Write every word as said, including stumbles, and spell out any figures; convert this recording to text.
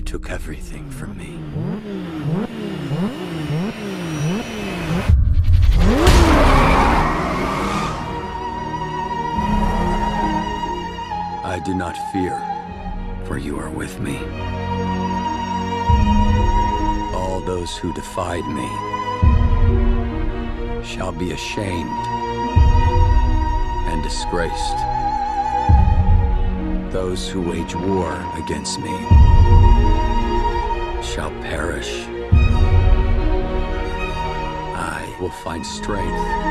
took everything from me. I do not fear, for you are with me. All those who defied me shall be ashamed and disgraced. Those who wage war against me shall perish. I will find strength